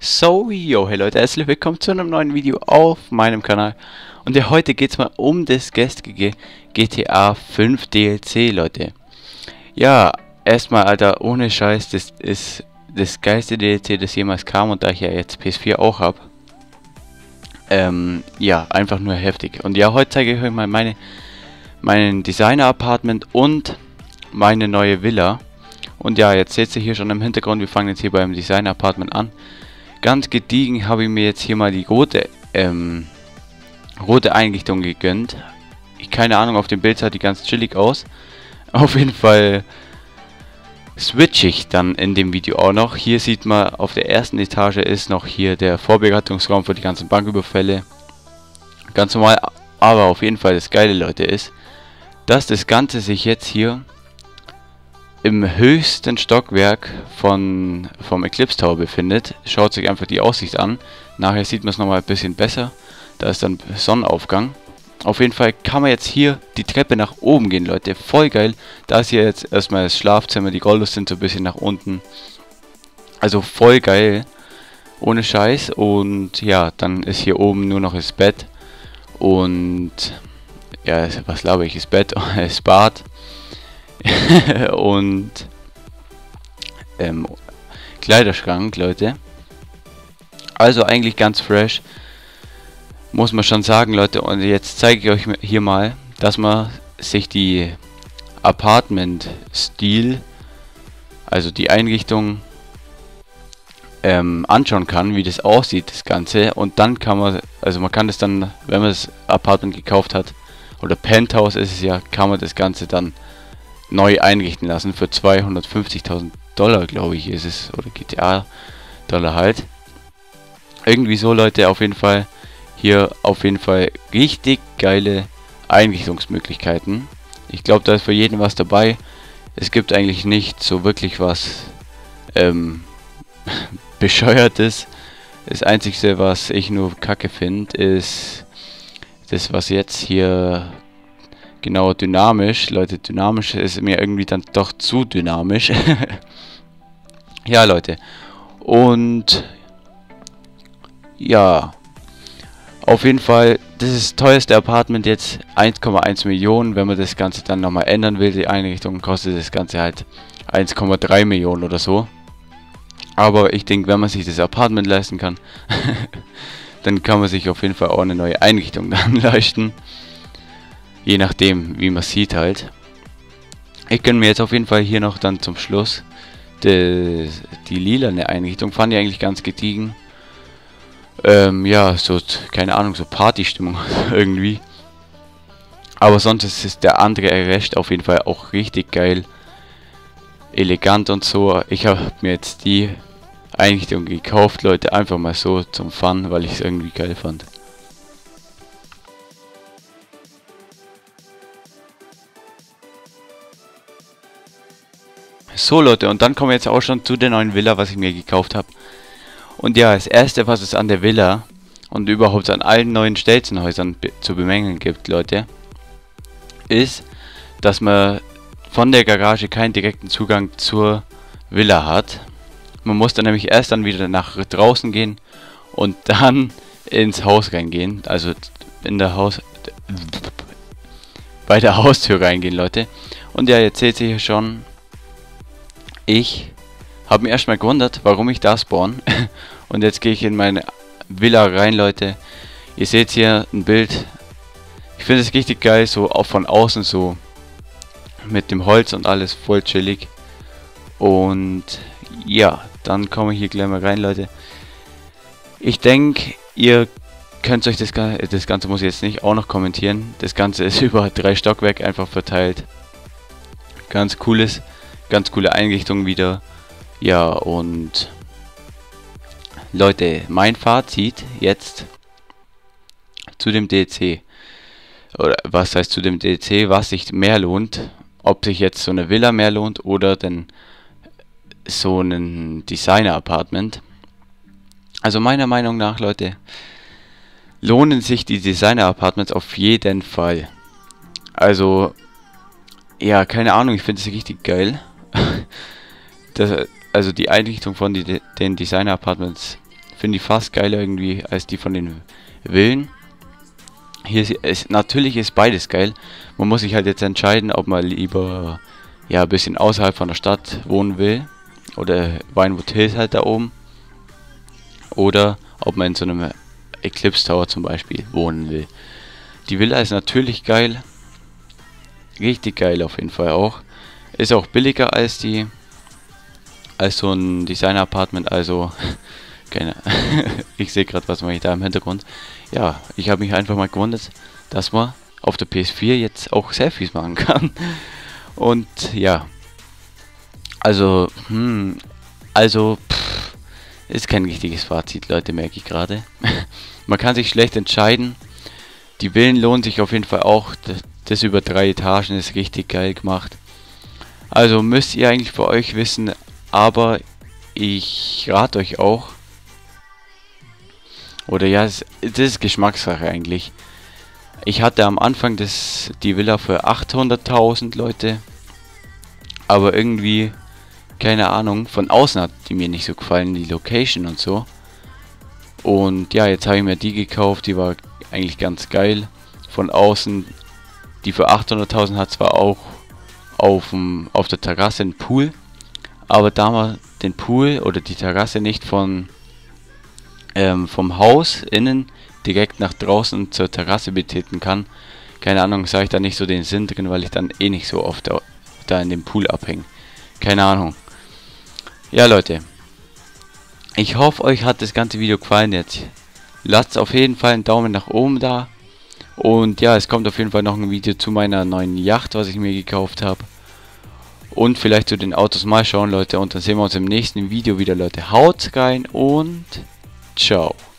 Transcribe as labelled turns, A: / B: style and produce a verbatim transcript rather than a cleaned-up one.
A: So, yo, hey Leute, herzlich willkommen zu einem neuen Video auf meinem Kanal. Und ja, heute geht es mal um das gestrige G T A fünf D L C, Leute. Ja, erstmal, Alter, ohne Scheiß, das ist das geilste D L C, das jemals kam. Und da ich ja jetzt P S vier auch habe, ähm, ja, einfach nur heftig. Und ja, heute zeige ich euch mal meine, meinen Designer-Apartment und meine neue Villa. Und ja, jetzt seht ihr hier schon im Hintergrund, wir fangen jetzt hier beim Designer-Apartment an. Ganz gediegen habe ich mir jetzt hier mal die rote, ähm, rote Einrichtung gegönnt. Ich, keine Ahnung, auf dem Bild sah die ganz chillig aus. Auf jeden Fall switche ich dann in dem Video auch noch. Hier sieht man, auf der ersten Etage ist noch hier der Vorbereitungsraum für die ganzen Banküberfälle. Ganz normal, aber auf jeden Fall das Geile, Leute, ist, dass das Ganze sich jetzt hier im höchsten Stockwerk von, vom Eclipse Tower befindet. Schaut sich einfach die Aussicht an. Nachher sieht man es nochmal ein bisschen besser. Da ist dann Sonnenaufgang. Auf jeden Fall kann man jetzt hier die Treppe nach oben gehen, Leute. Voll geil. Da ist hier jetzt erstmal das Schlafzimmer. Die Goldos sind so ein bisschen nach unten. Also voll geil. Ohne Scheiß. Und ja, dann ist hier oben nur noch das Bett. Und ja, was glaube ich? Das Bett, das Bad. und ähm, Kleiderschrank, Leute. Also eigentlich ganz fresh, muss man schon sagen, Leute. Und jetzt zeige ich euch hier mal, dass man sich die Apartment-Stil, also die Einrichtung, ähm, anschauen kann, wie das aussieht, das Ganze. Und dann kann man, also man kann das dann, wenn man das Apartment gekauft hat, oder Penthouse ist es ja, kann man das Ganze dann neu einrichten lassen für zweihundertfünfzigtausend Dollar, glaube ich, ist es, oder G T A Dollar halt. Irgendwie so, Leute, auf jeden Fall hier auf jeden Fall richtig geile Einrichtungsmöglichkeiten. Ich glaube, da ist für jeden was dabei. Es gibt eigentlich nicht so wirklich was ähm, bescheuertes. Das Einzige, was ich nur kacke finde, ist das, was jetzt hier genau dynamisch, Leute, dynamisch ist mir irgendwie dann doch zu dynamisch. Ja, Leute. Und ja, auf jeden Fall, das ist das teuerste Apartment jetzt, eins Komma eins Millionen. Wenn man das Ganze dann nochmal ändern will, die Einrichtung, kostet das Ganze halt eins Komma drei Millionen oder so. Aber ich denke, wenn man sich das Apartment leisten kann, dann kann man sich auf jeden Fall auch eine neue Einrichtung dann leisten. Je nachdem, wie man sieht halt. Ich gönne mir jetzt auf jeden Fall hier noch dann zum Schluss die, die lilane Einrichtung. Fand ich eigentlich ganz gediegen. Ähm, ja, so, keine Ahnung, so Partystimmung irgendwie. Aber sonst ist es der andere Rest auf jeden Fall auch richtig geil. Elegant und so. Ich habe mir jetzt die Einrichtung gekauft, Leute. Einfach mal so zum Fun, weil ich es irgendwie geil fand. So, Leute, und dann kommen wir jetzt auch schon zu der neuen Villa, was ich mir gekauft habe. Und ja, das erste, was es an der Villa und überhaupt an allen neuen Stelzenhäusern be zu bemängeln gibt, Leute, ist, dass man von der Garage keinen direkten Zugang zur Villa hat. Man muss dann nämlich erst dann wieder nach draußen gehen und dann ins Haus reingehen, also in der Haus... bei der Haustür reingehen, Leute. Und ja, jetzt seht ihr hier schon... Ich habe mir erstmal gewundert, warum ich da spawn. Und jetzt gehe ich in meine Villa rein, Leute. Ihr seht hier ein Bild. Ich finde es richtig geil, so auch von außen so. Mit dem Holz und alles voll chillig. Und ja, dann kommen wir hier gleich mal rein, Leute. Ich denke, ihr könnt euch das, das Ganze muss ich jetzt nicht auch noch kommentieren. Das Ganze ist über drei Stockwerke einfach verteilt. Ganz cooles. Ganz coole Einrichtung wieder. Ja, und Leute, mein Fazit jetzt zu dem D L C. Oder was heißt zu dem D L C, was sich mehr lohnt. Ob sich jetzt so eine Villa mehr lohnt oder denn so ein Designer-Apartment. Also meiner Meinung nach, Leute, lohnen sich die Designer-Apartments auf jeden Fall. Also, ja, keine Ahnung, ich finde es richtig geil. Das, also die Einrichtung von die, den Designer Apartments Finde ich fast geiler irgendwie als die von den Villen. Hier ist, ist natürlich ist beides geil. Man muss sich halt jetzt entscheiden, ob man lieber ja ein bisschen außerhalb von der Stadt wohnen will oder Vinewood Hills halt da oben, oder ob man in so einem Eclipse Tower zum Beispiel wohnen will. Die Villa ist natürlich geil, richtig geil auf jeden Fall auch. Ist auch billiger als die als so ein Designer Apartment, also keine. Ich sehe gerade, was mache ich da im Hintergrund. Ja, ich habe mich einfach mal gewundert, dass man auf der P S vier jetzt auch Selfies machen kann. Und ja, also, hm, also, pff, ist kein richtiges Fazit, Leute, merke ich gerade. Man kann sich schlecht entscheiden. Die Villen lohnen sich auf jeden Fall auch. Das, das über drei Etagen ist richtig geil gemacht. Also müsst ihr eigentlich für euch wissen, aber ich rate euch auch. Oder ja, das, das ist Geschmackssache eigentlich. Ich hatte am Anfang das, die Villa für achthunderttausend, Leute. Aber irgendwie, keine Ahnung, von außen hat die mir nicht so gefallen, die Location und so. Und ja, jetzt habe ich mir die gekauft, die war eigentlich ganz geil. Von außen, die für achthunderttausend hat zwar auch auf, dem, auf der Terrasse einen Pool, aber da man den Pool oder die Terrasse nicht von ähm, vom Haus innen direkt nach draußen zur Terrasse betreten kann, keine Ahnung, sah ich da nicht so den Sinn drin, weil ich dann eh nicht so oft da, da in dem Pool abhänge. Keine Ahnung. Ja, Leute. Ich hoffe, euch hat das ganze Video gefallen jetzt. Lasst auf jeden Fall einen Daumen nach oben da. Und ja, es kommt auf jeden Fall noch ein Video zu meiner neuen Yacht, was ich mir gekauft habe. Und vielleicht zu den Autos mal schauen, Leute. Und dann sehen wir uns im nächsten Video wieder, Leute. Haut rein und ciao.